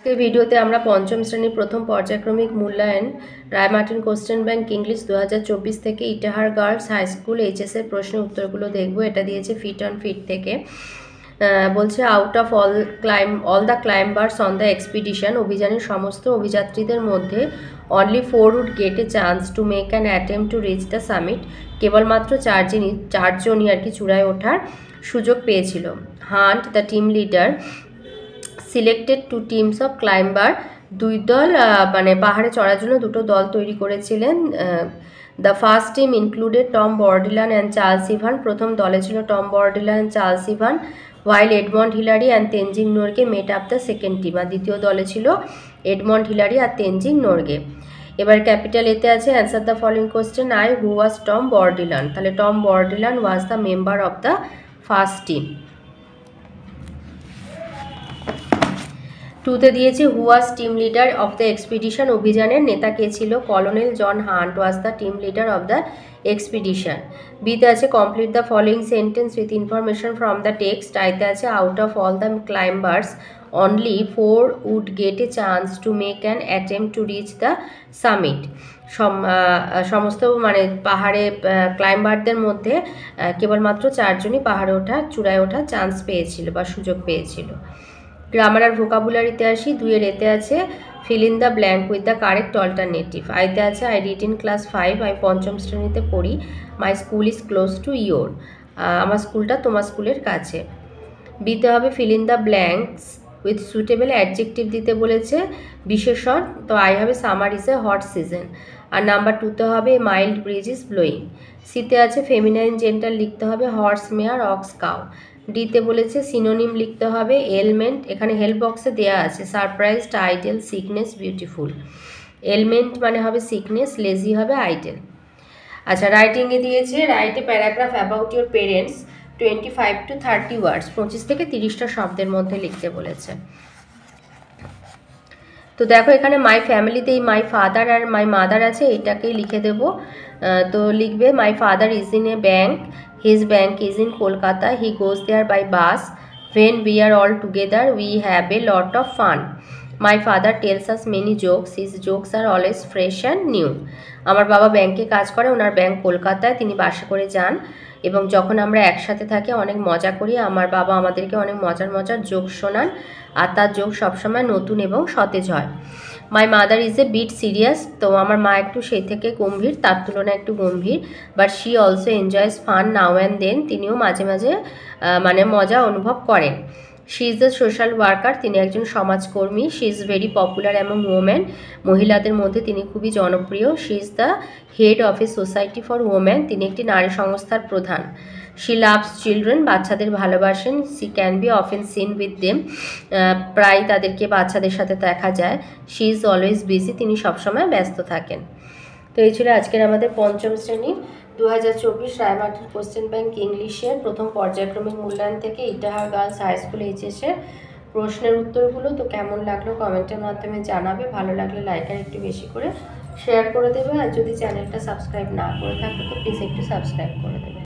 এই ভিডিওতে আমরা পঞ্চম শ্রেণীর প্রথম পর্যায়ক্রমিক মূল্যায়ন রায়মার্টিন কোশ্চেন ব্যাংক ইংলিশ 2024 থেকে Itahar girls high school HS এর প্রশ্নের উত্তরগুলো দেখব। এটা দিয়েছে ফিট অন ফিট থেকে। বলছে out of all the climbers on the expedition, অভিযানের সমস্ত অভিযাত্রীদের মধ্যে only 4 would get a chance to make an attempt to reach the summit. কেবলমাত্র চারজনই আর কি চূড়ায় ওঠার সুযোগ পেয়েছিল। Hunt the team leader selected two teams of climber, দুই দল মানে পাহাড়ে চড়ার জন্য দুটো দল তৈরি করেছিলেন। The first team included Tom Bourdillon and Charles Evans, প্রথম দলে ছিল Tom Bourdillon and Charles Evans, while Edmund Hillary and Tenzing Norgay made up the second team, আর দ্বিতীয় দলে ছিল এডমন্ড হিলারি আর তেনজিং নোরগে। এবার ক্যাপিটাল এতে আছে answer the following question I who was Tom Bourdillon, তাহলে Tom Bourdillon was the member of the first team. টুতে দিয়েছে who was team leader of the expedition, অভিযানের নেতা কে ছিল? Colonel John Hunt was the team leader of the expedition. বিতে আছে complete the following sentence with information from the text. আইতে আছে out of all the climbers only 4 would get a chance to make an attempt to reach the summit. সমস্ত মানে পাহাড়ে ক্লাইম্বারদের মধ্যে কেবলমাত্র চারজনই চূড়ায় ওঠার চান্স পেয়েছিল বা সুযোগ পেয়েছিল। গ্রামার আর ভোকাবুলারিতে আসি। 2 এতে আছে fill in the blank with the correct alternative. আইতে আছে আই রিড ইন ক্লাস 5, আমি পঞ্চম শ্রেণীতে পড়ি। My school is close to your, আমার স্কুলটা তোমার স্কুলের কাছে। বিতে হবে fill in the blanks with suitable adjective দিতে বলেছে, বিশেষণ, তো আই হবে summer is a hot season. আর নাম্বার 2তে হবে মাইল্ড ব্রিজ ইজ ব্লোয়িং। সিতে আছে ফেমিনাইন জেন্টার লিখতে হবে হর্স মেয়ার অক্স কাউ। ডিতে বলেছে সিনোনিম লিখতে হবে এলমেন্ট, এখানে হেল্প বক্সে দেওয়া আছে surprised, idle, sickness, beautiful. Ailment মানে হবে সিকনেস, লেজি হবে আইডেল। আচ্ছা, রাইটিংয়ে দিয়েছে write a paragraph about your parents 25 to 30 words, 25 থেকে 30টা শব্দের মধ্যে লিখতে বলেছে। তো দেখো এখানে মাই ফ্যামিলিতে এই my father R my mother আছে, এটাকেই লিখে দেব। তো লিখবে my father is in a bank, his bank is in Kolkata, he goes there by bus, when we are all together we have a lot of fun. My father tells us many jokes, his jokes are always fresh and new. আমার বাবা ব্যাংকে কাজ করে, ওনার bank কলকাতায়, তিনি বাসে করে যান এবং যখন আমরা একসাথে থাকি অনেক মজা করি। আমার বাবা আমাদেরকে অনেক মজার মজার জোক শোনান আর তার জোক সবসময় নতুন এবং সতেজ হয়। My mother is a bit serious, তো আমার মা একটু সেই থেকে গম্ভীর, তার তুলনায় একটু গম্ভীর। But she also enjoys fun now and then, তিনিও মাঝে মাঝে মানে মজা অনুভব করেন। She is a social worker, তিনি একজন সমাজকর্মী। She is very popular among women, মহিলাদের মধ্যে তিনি খুবই জনপ্রিয়। She is the head of a society for women, তিনি একটি নারী সংস্থার প্রধান। শি লাভস চিলড্রেন, বাচ্চাদের ভালোবাসেন। She can be often seen with them, প্রায় তাদেরকে বাচ্চাদের সাথে দেখা যায়। শি ইজ অলওয়েজ বিজি, তিনি সবসময় ব্যস্ত থাকেন। তো এই ছিল আজকের আমাদের পঞ্চম শ্রেণীর 2024 রায়মার্টিন কোশ্চেন ব্যাংক ইংলিশের প্রথম পর্যায়ক্রমিক মূল্যায়ন থেকে ইটাহার গার্লস হাই স্কুল এইচএসের প্রশ্নের উত্তরগুলো। তো কেমন লাগলো কমেন্টের মাধ্যমে জানাবে, ভালো লাগলে লাইক আর একটু বেশি করে শেয়ার করে দেবে, আর যদি চ্যানেলটা সাবস্ক্রাইব না করে থাকে তো প্লিজ একটু সাবস্ক্রাইব করে দেবে।